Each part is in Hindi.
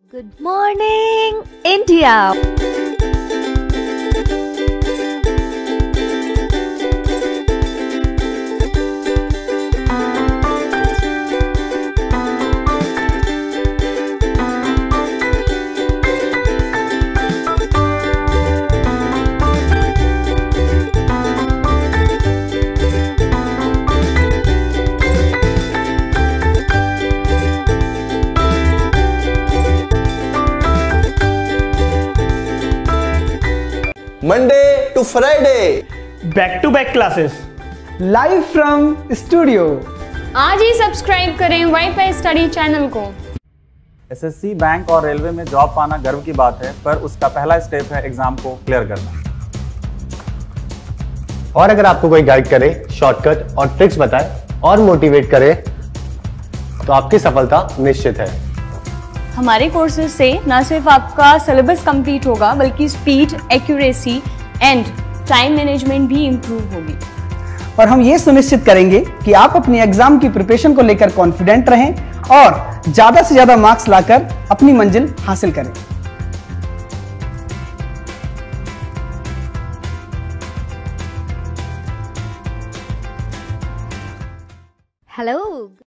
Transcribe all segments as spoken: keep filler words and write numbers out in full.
Good morning, India. Monday to Friday, back to back classes, live from studio. आज ही सब्सक्राइब करें वाईफाई स्टडी चैनल को। एसएससी, बैंक और रेलवे में जॉब पाना गर्व की बात है, पर उसका पहला स्टेप है एग्जाम को क्लियर करना। और अगर आपको कोई गाइड करे, शॉर्टकट और ट्रिक्स बताए और मोटिवेट करे तो आपकी सफलता निश्चित है। हमारे कोर्सेज से न सिर्फ आपका सिलेबस कंप्लीट होगा, बल्कि speed, accuracy and time management भी इम्प्रूव होगी। और हम ये सुनिश्चित करेंगे कि आप अपनी एग्जाम की प्रिपरेशन को लेकर कॉन्फिडेंट रहें और ज्यादा से ज्यादा मार्क्स लाकर अपनी मंजिल हासिल करें। Hello.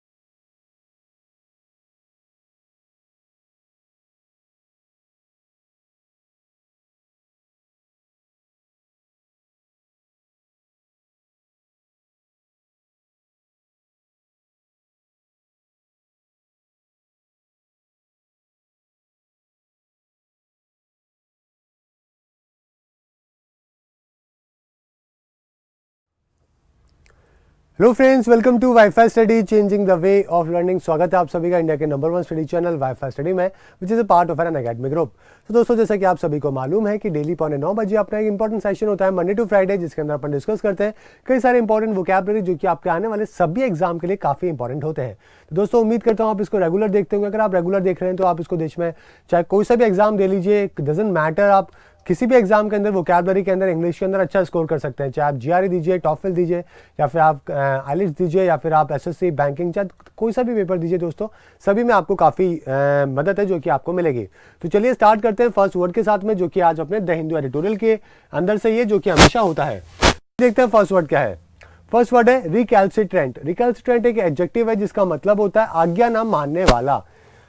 Hello friends, welcome to WiFi study, changing the way of learning. स्वागत है आप सभी का इंडिया के number one study channel WiFi study में, which is a part of an Unacademy group. तो दोस्तों, जैसा कि आप सभी को मालूम है कि डेली पौने नौ बजे अपना एक इंपॉर्टेंट सेशन होता है मंडे टू फ्राइडे, जिसके अंदर अपन डिस्कस करते हैं कई सारे इंपॉर्टेंट वोकैबुलरी जो कि आपके आने वाले सभी एग्जाम के लिए काफी इंपॉर्टेंट होते हैं। तो दोस्तों, उम्मीद करता हूँ आप इसको रेगुलर देखते होंगे। अगर आप रेगुलर देख रहे हैं तो आप इसको देश में चाहे कोई सा भी एग्जाम दे लीजिए, डजंट मैटर, आप किसी भी एग्जाम के अंदर वोकैबुलरी के अंदर इंग्लिश के अंदर अच्छा स्कोर कर सकते हैं। चाहे आप जीआरई दीजिए, टॉफिल दीजिए, या फिर आप आइलेट्स दीजिए, या फिर आप एसएससी, बैंकिंग, चाहे कोई सा भी पेपर दीजिए दोस्तों, सभी में आपको काफ़ी मदद है जो कि आपको मिलेगी। तो चलिए स्टार्ट करते हैं फर्स्ट वर्ड के साथ में, जो कि आज अपने द हिंदू एडिटोरियल के अंदर से ये जो कि हमेशा होता है। देखते हैं फर्स्ट वर्ड क्या है। फर्स्ट वर्ड है रिकैल्सिट्रेंट। रिकैल्सिट्रेंट एक एडजेक्टिव है जिसका मतलब होता है आज्ञा ना मानने वाला।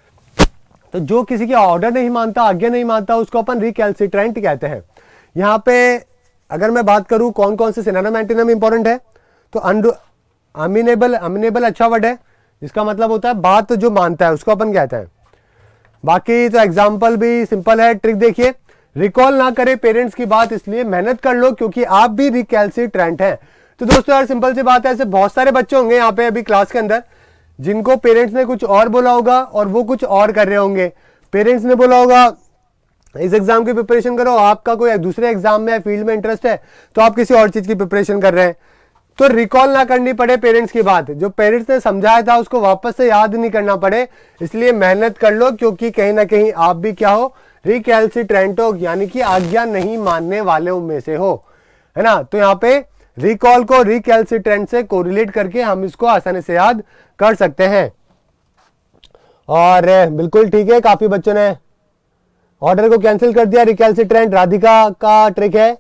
तो जो किसी की ऑर्डर नहीं मानता, आज्ञा नहीं मानता, उसको अपन रिकैल्सिट्रेंट कहते हैं। यहाँ पे अगर मैं बात करूं कौन कौन से सिनोनिम एंटोनिम इंपॉर्टेंट है, तो अमीनेबल, अमीनेबल अच्छा वर्ड है जिसका मतलब होता है बात जो मानता है, उसको अपन कहते हैं। बाकी तो एग्जाम्पल भी सिंपल है। ट्रिक देखिए, रिकॉल ना करे पेरेंट्स की बात, इसलिए मेहनत कर लो क्योंकि आप भी रिकैल्सिट्रेंट हैं। तो दोस्तों यार, सिंपल सी बात है, ऐसे बहुत सारे बच्चे होंगे यहाँ पे अभी क्लास के अंदर जिनको पेरेंट्स ने कुछ और बोला होगा और वो कुछ और कर रहे होंगे। पेरेंट्स ने बोला होगा इस एग्जाम की प्रिपरेशन करो, आपका कोई दूसरे एग्जाम में फील्ड में इंटरेस्ट है तो आप किसी और चीज की प्रिपरेशन कर रहे हैं। तो रिकॉल ना करनी पड़े पेरेंट्स की बात, जो पेरेंट्स ने समझाया था उसको वापस से याद नहीं करना पड़े, इसलिए मेहनत कर लो क्योंकि कहीं ना कहीं आप भी क्या हो, रिकैल्सिट्रेंट हो, यानी कि आज्ञा नहीं मानने वालों में से हो, है ना। तो यहाँ पे रिकॉल को रिकैल्सिट्रेंट से कोरिलेट करके हम इसको आसानी से याद कर सकते हैं। और बिल्कुल ठीक है, काफी बच्चों ने ऑर्डर को कैंसिल कर दिया। रिकैल्सिट्रेंट राधिका का ट्रिक है,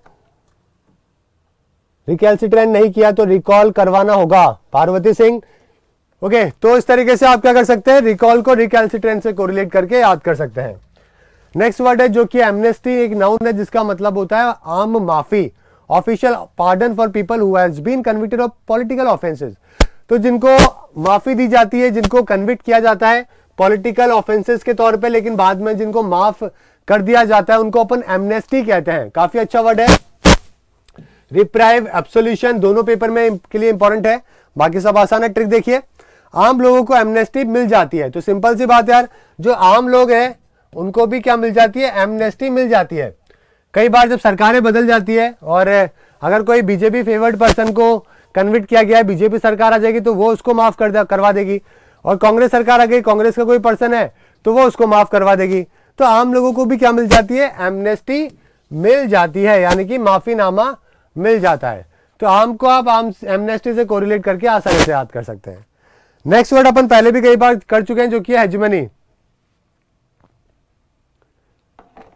रिकैल्सिट्रेंट नहीं किया तो रिकॉल करवाना होगा। पार्वती सिंह, ओके। तो इस तरीके से आप क्या कर सकते हैं, रिकॉल को रिकैल्सिट्रेंट से कोरिलेट करके याद कर सकते हैं। नेक्स्ट वर्ड है जो कि एमनेस्टी, एक नाउन है जिसका मतलब होता है आम माफी, official pardon for people who has been convicted of political offences. तो जिनको माफी दी जाती है, जिनको कन्विक्ट किया जाता है पॉलिटिकल ऑफेंसेस के तौर पे, लेकिन बाद में जिनको माफ कर दिया जाता है, उनको अपन एमनेस्टी कहते हैं। काफी अच्छा वर्ड है। रिप्राइव, एब्सोल्यूशन, दोनों पेपर में के लिए इंपॉर्टेंट है, बाकी सब आसान है। ट्रिक देखिए, आम लोगों को एमनेस्टी मिल जाती है। तो सिंपल सी बात यार, जो आम लोग हैं उनको भी क्या मिल जाती है, एमनेस्टी मिल जाती है। कई बार जब सरकारें बदल जाती है और अगर कोई बीजेपी फेवर्ड पर्सन को कन्विक्ट किया गया है, बीजेपी सरकार आ जाएगी तो वो उसको माफ कर करवा देगी, और कांग्रेस सरकार आ गई, कांग्रेस का कोई पर्सन है तो वो उसको माफ करवा देगी। तो आम लोगों को भी क्या मिल जाती है, एमनेस्टी मिल जाती है, यानी कि माफीनामा मिल जाता है। तो आम को आप आम एमनेस्टी से कोरिलेट करके आसानी से याद कर सकते हैं। नेक्स्ट वर्ड अपन पहले भी कई बार कर चुके हैं, जो कि है हेजेमनी।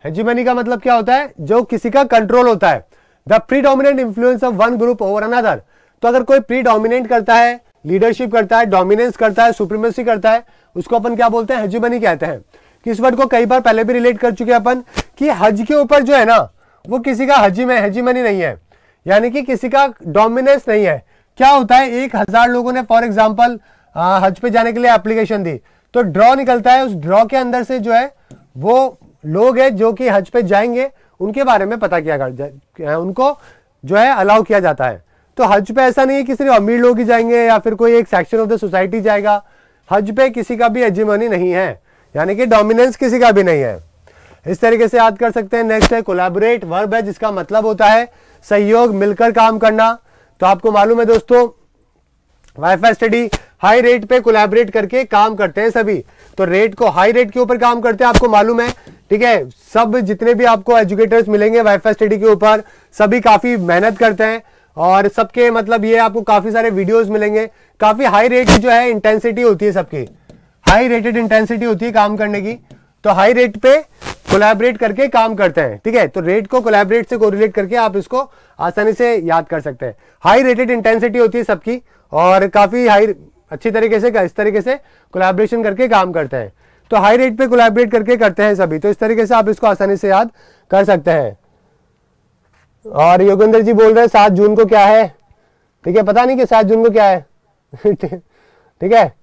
हेजीमनी का मतलब क्या होता है? जो किसी का कंट्रोल होता है, the predominant influence of one group over another. तो अगर कोई प्रीडोमिनेंट करता है, लीडरशिप करता है, डोमिनेंस करता है, सुप्रीमेसी करता है, उसको अपन क्या बोलते हैं? हेजीमनी कहते हैं। किस वर्ड को कई बार पहले भी रिलेट कर चुके हैं अपन कि हज के ऊपर जो है ना वो किसी का हजी में हेजीमनी नहीं है, यानी कि किसी का डोमिनेंस नहीं है। क्या होता है, एक हजार लोगों ने फॉर एग्जांपल हज पे जाने के लिए एप्लीकेशन दी, तो ड्रॉ निकलता है, उस ड्रॉ के अंदर से जो है वो लोग हैं जो कि हज पे जाएंगे, उनके बारे में पता किया कर उनको जो है अलाउ किया जाता है। तो हज पे ऐसा नहीं है कि सिर्फ अमीर लोग ही जाएंगे या फिर कोई एक सेक्शन ऑफ द सोसाइटी जाएगा। हज पे किसी का भी हेजीमनी नहीं है, यानी कि डोमिनेंस किसी का भी नहीं है। इस तरीके से याद कर सकते हैं। नेक्स्ट है कोलैबोरेट, वर्ब है जिसका मतलब होता है सहयोग, मिलकर काम करना। तो आपको मालूम है दोस्तों, वाईफाई स्टडी हाई रेट पे कोलैबोरेट करके काम करते हैं सभी। तो रेट को हाई रेट के ऊपर काम करते हैं, आपको मालूम है, ठीक है। सब जितने भी आपको एजुकेटर्स मिलेंगे वाईफाई स्टडी के ऊपर, सभी काफी मेहनत करते हैं और सबके मतलब ये आपको काफी सारे वीडियोस मिलेंगे। काफी हाई रेट की जो है इंटेंसिटी होती है, सबकी हाई रेटेड इंटेंसिटी होती है काम करने की। तो हाई रेट पे कोलैबोरेट करके काम करते हैं, ठीक है। तो रेट को कोलैबोरेट से कोरिलेट करके आप इसको आसानी से याद कर सकते हैं। हाई रेटेड इंटेंसिटी होती है सबकी और काफी हाई अच्छी तरीके से इस तरीके से कोलैबोरेशन करके काम करते हैं। तो हाई रेट पे कोलैबोरेट करके करते हैं सभी। तो इस तरीके से आप इसको आसानी से याद कर सकते हैं। और योगेंद्र जी बोल रहे हैं सात जून को क्या है, ठीक है, पता नहीं कि सात जून को क्या है ठीक है।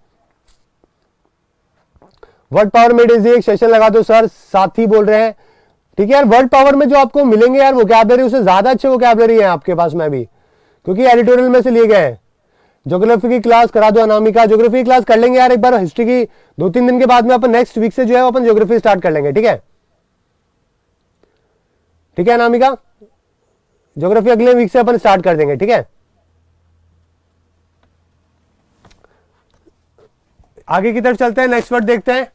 वर्ड पावर में डीजी एक सेशन लगा दो सर, साथी बोल रहे हैं, ठीक है यार। वर्ड पावर में जो आपको मिलेंगे यार वोकैबुलरी, उससे ज्यादा अच्छे वोकैबुलरी है आपके पास में भी, क्योंकि एडिटोरियल में से लिए गए हैं। ज्योग्राफी की क्लास करा दो अनामिका, ज्योग्राफी की क्लास कर लेंगे यार एक बार। हिस्ट्री की दो तीन दिन के बाद में अपन नेक्स्ट वीक से जो है अपन ज्योग्राफी स्टार्ट कर लेंगे, ठीक है, ठीक है अनामिका। ज्योग्राफी अगले वीक से अपन स्टार्ट कर देंगे, ठीक है। आगे की तरफ चलते हैं, नेक्स्ट वर्ड देखते हैं।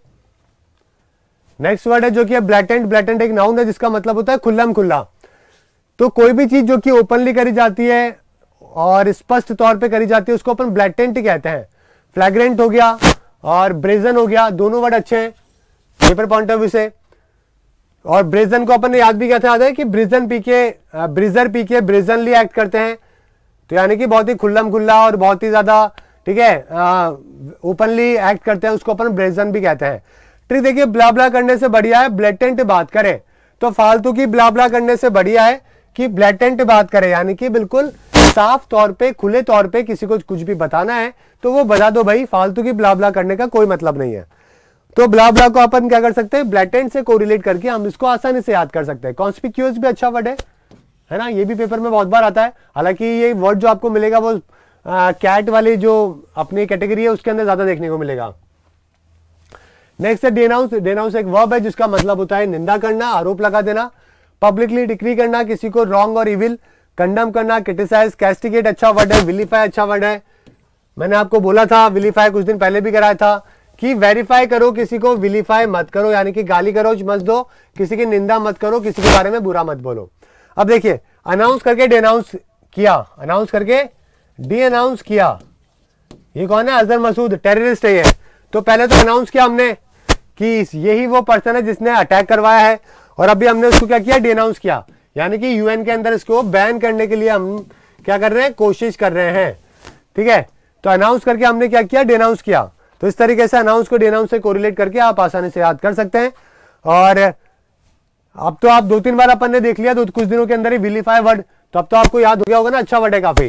नेक्स्ट वर्ड है जो कि है ब्लैटेंट। ब्लैटेंट एक नाउन है जिसका मतलब होता है खुल्लम खुल्ला। तो कोई भी चीज जो कि ओपनली करी जाती है और स्पष्ट तौर पे करी जाती है उसको अपन ब्लैटेंट कहते हैं। फ्लैग्रेंट हो गया और ब्रेजन हो गया, दोनों वर्ड अच्छे हैं पेपर पॉइंट ऑफ व्यू से। और ब्रेजन को अपन ने याद भी किया था, याद है कि ब्रिजन पी के ब्रिजर पी के ब्रेजनली एक्ट करते हैं। तो यानी कि बहुत ही खुल्लम खुल्ला और बहुत ही ज्यादा, ठीक है, ओपनली एक्ट करते हैं, उसको अपन ब्रेजन भी कहते हैं। ट्रिक देखिए, ब्ला ब्ला करने से बढ़िया है ब्लैटेंट बात करें। तो फालतू की ब्ला ब्ला करने से बढ़िया है कि ब्लैटेंट बात करें, यानी कि बिल्कुल साफ तौर पे खुले तौर पे किसी को कुछ भी बताना है तो वो बता दो भाई, फालतू की ब्ला ब्ला करने का कोई मतलब नहीं है। तो ब्ला ब्ला को अपन क्या कर सकते हैं, ब्लैटेंट से कोरिलेट करके हम इसको आसानी से याद कर सकते हैं। कॉन्स्पिक्यूअस भी अच्छा वर्ड है, है ना, ये भी पेपर में बहुत बार आता है। हालांकि ये वर्ड जो आपको मिलेगा वो कैट वाली जो अपनी कैटेगरी है उसके अंदर ज्यादा देखने को मिलेगा। नेक्स्ट है डेनाउंस। डेनाउंस एक वर्ब है जिसका मतलब होता है निंदा करना, आरोप लगा देना, पब्लिकली डिक्री करना, किसी को रॉन्ग और इविल कंडम करना, क्रिटिसाइज, कैस्टिगेट अच्छा वर्ड है, विलीफाई अच्छा वर्ड है। मैंने आपको बोला था विलीफाई कुछ दिन पहले भी कराया था कि वेरीफाई करो, किसी को विलीफाई मत करो, यानी कि गाली गलौज मत दो, किसी की निंदा मत करो, किसी के बारे में बुरा मत बोलो। अब देखिए, अनाउंस करके डेनाउंस किया, अनाउंस करके डी अनाउंस किया, ये कौन है, अजहर मसूद टेररिस्ट है ये। तो पहले तो अनाउंस किया हमने कि यही वो पर्सन है जिसने अटैक करवाया है, और अभी हमने उसको क्या किया, डेनाउंस किया, यानी कि यूएन के अंदर इसको बैन करने के लिए हम क्या कर रहे हैं, कोशिश कर रहे हैं, ठीक है। तो अनाउंस करके हमने क्या किया, डेनाउंस किया। तो इस तरीके से अनाउंस को डेनाउंस से कोरिलेट करके आप आसानी से याद कर सकते हैं। और अब तो आप दो तीन बार अपन ने देख लिया तो कुछ दिनों के अंदर ही विलीफाई वर्ड, तो अब तो आपको याद हो गया होगा ना, अच्छा वर्ड है काफी।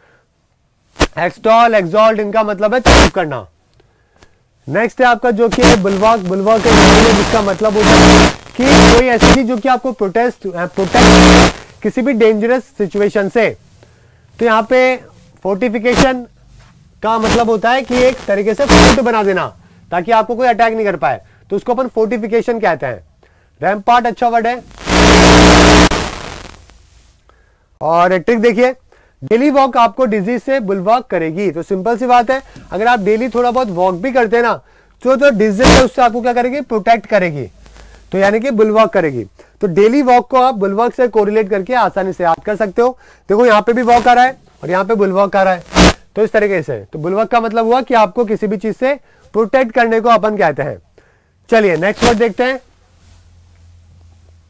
एक्सटॉल, एक्सॉल्ट, इनका मतलब है तारीफ करना। नेक्स्ट है आपका जो कि है बुलवाक। बुलवाक है जिसका मतलब होता है कि कोई ऐसी चीज जो कि आपको प्रोटेस्ट प्रोटेक्ट किसी भी डेंजरस सिचुएशन से। तो यहाँ पे फोर्टिफिकेशन का मतलब होता है कि एक तरीके से फोर्ट बना देना ताकि आपको कोई अटैक नहीं कर पाए, तो उसको अपन फोर्टिफिकेशन कहते हैं। रैम्पार्ट अच्छा वर्ड है। और ट्रिक देखिए, डेली वॉक आपको डिजीज से बुलवॉक करेगी। तो सिंपल सी बात है, अगर आप डेली थोड़ा बहुत वॉक भी करते हैं ना, तो जो डिजीज है उससे आपको क्या करेगी, प्रोटेक्ट करेगी, तो यानी कि बुलवॉक करेगी। तो डेली वॉक को आप बुलवॉक से कोरिलेट करके आसानी से याद कर सकते हो। देखो यहाँ पे भी वॉक आ रहा है और यहाँ पे बुलवॉक आ रहा है, तो इस तरीके से। तो बुलवॉक का मतलब हुआ कि आपको किसी भी चीज से प्रोटेक्ट करने को अपन कहते हैं। चलिए नेक्स्ट वर्ड देखते हैं।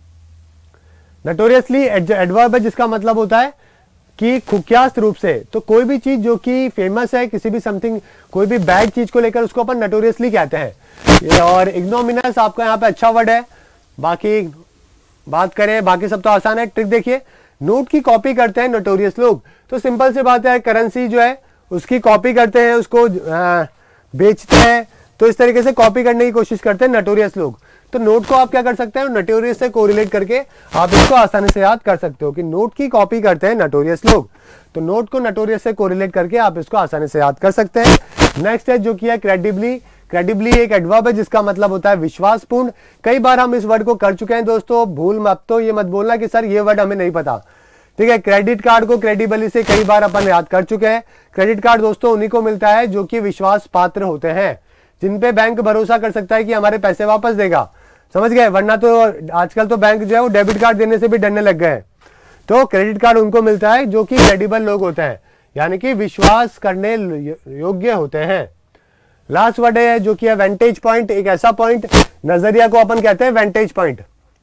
नटोरियसली एडवर्ब है जिसका मतलब होता है कि कुख्यात रूप से। तो कोई भी चीज जो कि फेमस है, किसी भी समथिंग, कोई भी बैड चीज को लेकर उसको अपन नटोरियसली कहते हैं। और इग्नोमिनस आपका यहाँ पे अच्छा वर्ड है। बाकी बात करें, बाकी सब तो आसान है। ट्रिक देखिए, नोट की कॉपी करते हैं नोटोरियस लोग। तो सिंपल सी बात है, करेंसी जो है उसकी कॉपी करते हैं, उसको आ, बेचते हैं। तो इस तरीके से कॉपी करने की कोशिश करते हैं नोटोरियस लोग। तो नोट को आप क्या कर सकते हैं, नोटोरियस से कोरिलेट करके आप इसको आसानी से याद कर सकते हो कि नोट की कॉपी करते हैं नोटोरियस लोग। तो नोट को नोटोरियस से कोरिलेट करके आप इसको आसानी से याद कर सकते हैं। नेक्स्ट है जो कि है क्रेडिबली। क्रेडिबली एक एडवर्ब है जिसका मतलब होता है विश्वासपूर्ण। कई बार हम इस वर्ड को कर चुके हैं दोस्तों, भूल मत तो ये मत बोलना कि सर ये वर्ड हमें नहीं पता। ठीक है, क्रेडिट कार्ड को क्रेडिबली से कई बार अपन याद कर चुके हैं। क्रेडिट कार्ड दोस्तों उन्हीं को मिलता है जो कि विश्वास पात्र होते हैं, जिन पे बैंक भरोसा कर सकता है कि हमारे पैसे वापस देगा। समझ गए? वरना तो आजकल तो बैंक जो है वो डेबिट कार्ड देने से भी डरने लग गए हैं। तो क्रेडिट कार्ड उनको मिलता है जो कि क्रेडिबल लोग होते हैं, यानी कि विश्वास करने योग्य होते हैं। लास्ट वर्ड है जो कि है वेंटेज पॉइंट। एक ऐसा पॉइंट, नजरिया को अपन कहते हैं vantage point,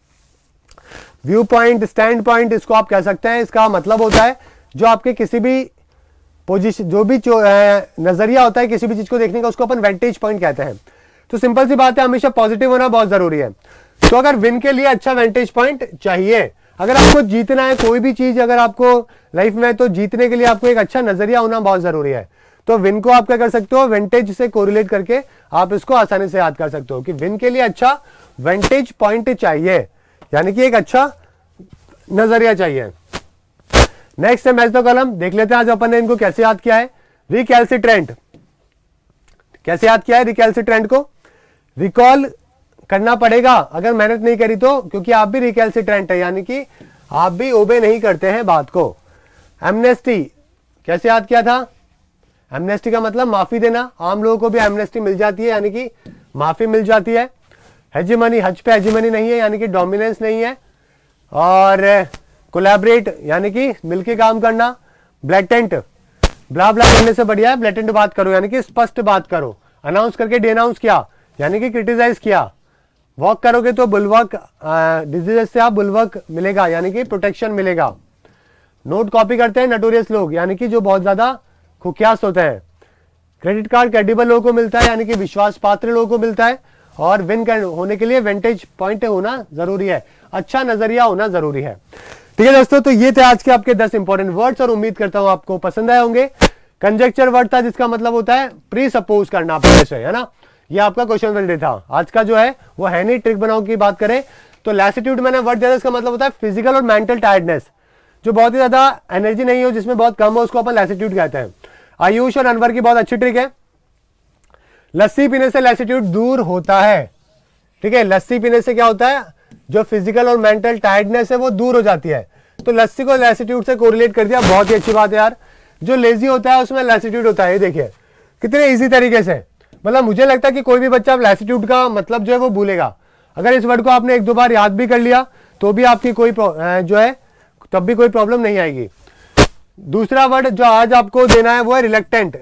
view point, stand point, इसको आप कह सकते हैं। इसका मतलब होता है जो आपके किसी भी पोजीशन, जो भी नजरिया होता है किसी भी चीज को देखने का, उसको अपन वेंटेज पॉइंट कहते हैं। तो सिंपल सी बात है, हमेशा पॉजिटिव होना बहुत जरूरी है। तो अगर विन के लिए अच्छा वेंटेज पॉइंट चाहिए, अगर आपको जीतना है कोई भी चीज, अगर आपको लाइफ में, तो जीतने के लिए आपको एक अच्छा नजरिया होना बहुत जरूरी है। तो विन को आप क्या कर सकते हो, वेंटेज से कोरिलेट करके आप इसको आसानी से याद कर सकते हो कि विन के लिए अच्छा वेंटेज पॉइंट चाहिए, यानी कि एक अच्छा नजरिया चाहिए। नेक्स्ट है मैच द कॉलम। देख लेते हैं आज अपन ने इनको कैसे याद किया है। रिकैल्सिट्रेंट, कैसे याद किया है रिकैल्सिट्रेंट को? रिकॉल करना पड़ेगा अगर मेहनत नहीं करी तो, क्योंकि आप भी रिकैल्सिट्रेंट है, यानी कि आप भी ओबे नहीं करते हैं बात को। एमनेस्टी कैसे याद किया था? एमनेस्टी का मतलब माफी देना। आम लोगों को भी एमनेस्टी मिल जाती है, यानी कि माफी मिल जाती है। हेजिमनी, हज पे हेजिमनी नहीं है, यानी कि डोमिनेंस नहीं है। और कोलैबोरेट यानी कि मिलके काम करना। ब्लैटेंट, ब्ला ब्ला करने से बढ़िया है ब्लैटेंट बात करो, यानी कि स्पष्ट बात करो। अनाउंस करके डिनाउंस किया, यानी कि क्रिटिसाइज किया। वॉक करोगे तो बुलवर्क, डिजीज से आप बुलवर्क मिलेगा, यानी कि प्रोटेक्शन मिलेगा। नोट कॉपी करते हैं नोटोरियस लोग, यानी कि जो बहुत ज्यादा कुख्यात होते हैं। क्रेडिट कार्ड क्रेडिबल लोगों को मिलता है, यानी कि विश्वास पात्र लोगों को मिलता है। और विन होने के लिए वेंटेज पॉइंट होना जरूरी है, अच्छा नजरिया होना जरूरी है। ठीक है दोस्तों, तो ये थे आज के आपके दस इंपॉर्टेंट वर्ड्स और उम्मीद करता हूं आपको पसंद आए होंगे। कंजक्चर वर्ड था जिसका मतलब होता है प्री सपोज करना पहले से, है ना। ये आपका क्वेश्चन वैलिड था। आज का जो है वो है नहीं। ट्रिक बनाओ की बात करें तो लैसिट्यूड मैंने वर्ड दिया था, इसका मतलब होता है फिजिकल और मेंटल टायर्डनेस, जो बहुत ही ज्यादा एनर्जी नहीं हो, जिसमें बहुत कम हो, उसको अपन लैसिट्यूड कहते हैं। आयुष और अनवर की बहुत अच्छी ट्रिक है। लस्सी पीने से लैसिट्यूड दूर होता है। ठीक है, लस्सी पीने से क्या होता है, जो फिजिकल और मेंटल टायर्डनेस है वो दूर हो जाती है। तो लस्सी को लैसिट्यूड से कोरिलेट कर दिया, बहुत ही अच्छी बात है यार। जो लेजी होता है उसमें लैसिट्यूड होता है, ये देखिए कितने इजी तरीके से। मतलब मुझे लगता है कि कोई भी बच्चा लैसिट्यूड का मतलब जो है वो भूलेगा। अगर इस वर्ड को आपने एक दो बार याद भी कर लिया तो भी आपकी कोई जो है तब भी कोई प्रॉब्लम नहीं आएगी। दूसरा वर्ड जो आज आपको देना है वो है रिलेक्टेंट।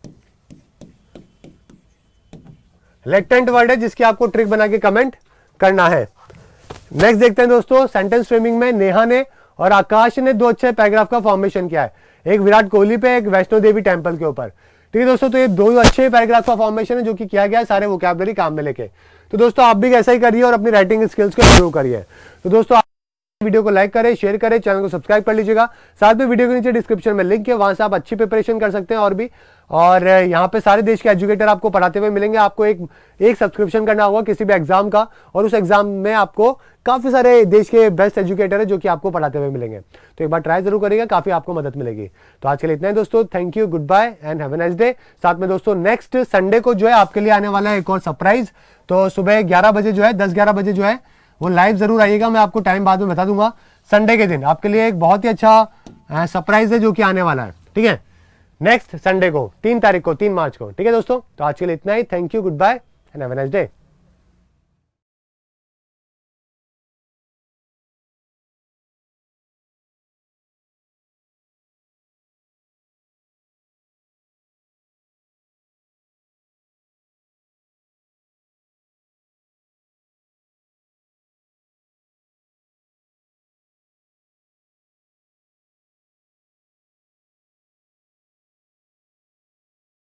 रिलेक्टेंट वर्ड है जिसकी आपको ट्रिक बना के कमेंट करना है। नेक्स्ट देखते हैं दोस्तों, सेंटेंस फ्रेमिंग में नेहा ने और आकाश ने दो अच्छे पैराग्राफ का फॉर्मेशन किया है, एक विराट कोहली पे, एक वैष्णो देवी टेंपल के ऊपर। ठीक है दोस्तों, तो ये दो अच्छे पैराग्राफ का फॉर्मेशन है जो कि किया गया है सारे वोकैबुलरी काम में लेके। तो दोस्तों आप भी ऐसा ही करिए और अपनी राइटिंग स्किल्स को इंप्रूव करिए। तो दोस्तों वीडियो को लाइक करें, शेयर करें, चैनल को सब्सक्राइब कर लीजिएगा। साथ में वीडियो के नीचे डिस्क्रिप्शन में लिंक है, वहां से आप अच्छी प्रिपरेशन कर सकते हैं और भी। और यहाँ पे सारे देश के एजुकेटर आपको पढ़ाते हुए मिलेंगे। आपको एक एक सब्सक्रिप्शन करना होगा किसी भी एग्जाम का, और उस एग्जाम में आपको काफी सारे देश के बेस्ट एजुकेटर है जो कि आपको पढ़ाते हुए मिलेंगे। तो एक बार ट्राई जरूर करिएगा, काफी आपको मदद मिलेगी। तो आज के लिए इतना ही दोस्तों, thank you, good bye and have a nice day. साथ में दोस्तों नेक्स्ट संडे को जो है आपके लिए आने वाला है एक और सरप्राइज। तो सुबह ग्यारह बजे जो है, दस ग्यारह बजे जो है वो लाइव जरूर आइएगा। मैं आपको टाइम बाद में बता दूंगा। संडे के दिन आपके लिए एक बहुत ही अच्छा सरप्राइज है जो कि आने वाला है। ठीक है, नेक्स्ट संडे को, तीन तारीख को, तीन मार्च को। ठीक है दोस्तों, तो आज के लिए इतना ही। Thank you, good bye and have a nice day.